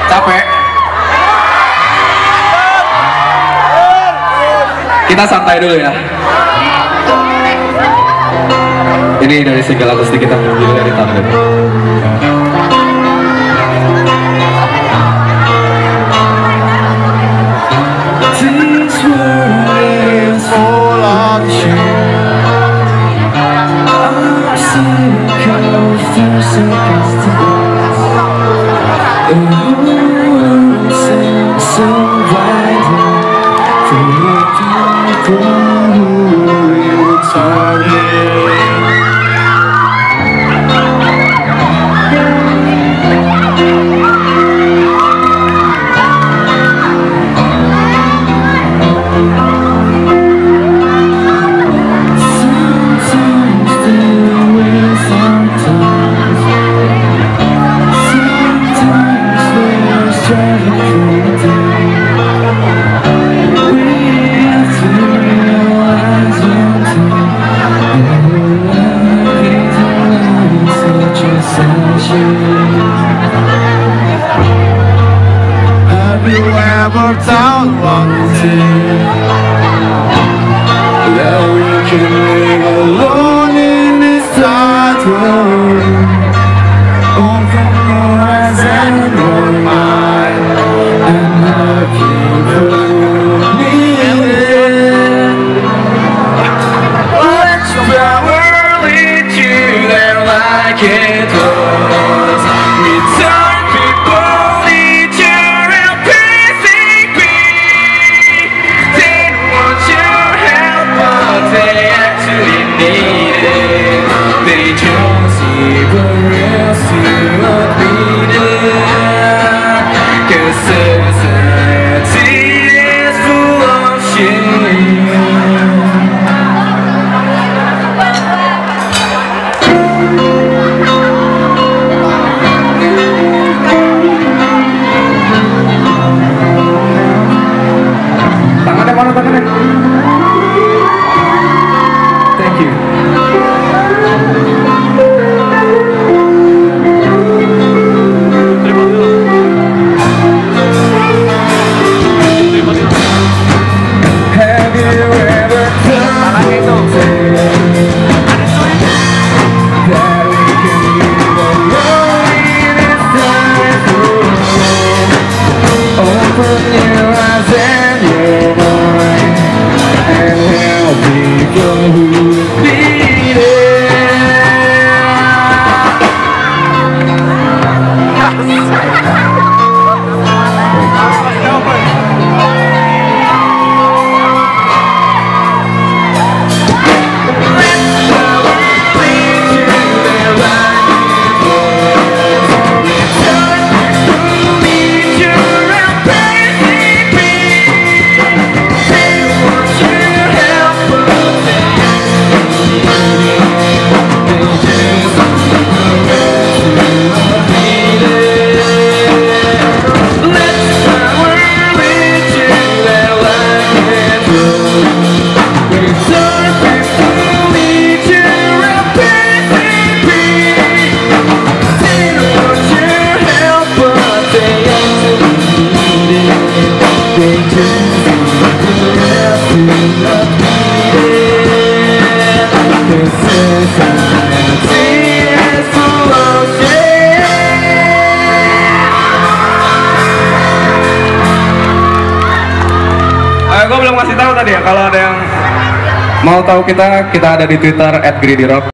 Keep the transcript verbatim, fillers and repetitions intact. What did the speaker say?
Capek? Kita santai dulu ya. Ini dari single akustik kita, judulnya di Thunder. This world is full of shame. I'm sick of the circumstance. The world seems so violent. For the people who you target. Have you ever thought one day that we can live alone in this tight world? Open your eyes and your mind and look into me. Let your power lead you there like it was. Return people need your help, basically. They don't want your help, but they actually need it. They chose evil else to not need it. Cause society is full of shame. Tangannya mana tangannya? Thank you. Have you ever thought that we can live alone in this time? Open your eyes and your mind and help people who need it. Gue belum kasih tahu tadi ya, kalau ada yang mau tahu kita, kita ada di Twitter at greedy rock.